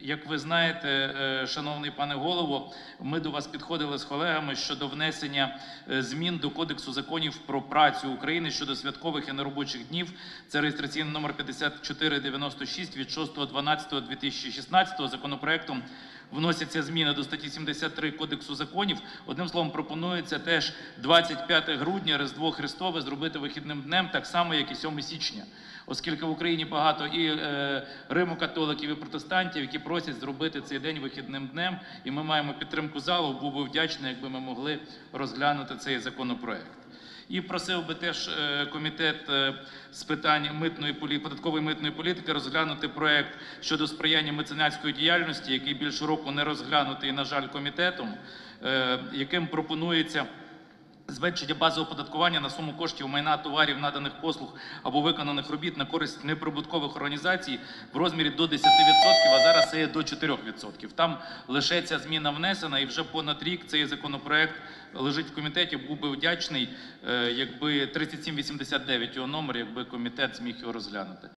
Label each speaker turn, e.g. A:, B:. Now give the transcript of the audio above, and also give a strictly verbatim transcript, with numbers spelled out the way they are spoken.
A: Як ви знаєте, шановний пане голово, ми до вас підходили з колегами щодо внесення змін до Кодексу законів про працю України щодо святкових і неробочих днів. Це реєстраційний номер п'ятдесят чотири дев'яносто шість від шостого дванадцятого дві тисячі шістнадцятого. Законопроектом вносяться зміни до статті сімдесят три Кодексу законів. Одним словом, пропонується теж двадцять п'яте грудня, Різдво Христове, зробити вихідним днем, так само, як і сьоме січня. Оскільки в Україні багато і е, римокатоликів, і протестантів, які просять зробити цей день вихідним днем, і ми маємо підтримку залу, був би вдячний, якби ми могли розглянути цей законопроект. І просив би теж е, комітет е, з питань митної, податкової митної політики розглянути проект щодо сприяння меценатської діяльності, який більше року не розглянутий, на жаль, комітетом, е, яким пропонується зменшення базового оподаткування на суму коштів майна, товарів, наданих послуг або виконаних робіт на користь неприбуткових організацій в розмірі до десяти відсотків, а зараз це є до чотирьох відсотків. Там лише ця зміна внесена, і вже понад рік цей законопроект лежить в комітеті. Був би вдячний, якби тридцять сім вісімдесят дев'ять його номер, якби комітет зміг його розглянути.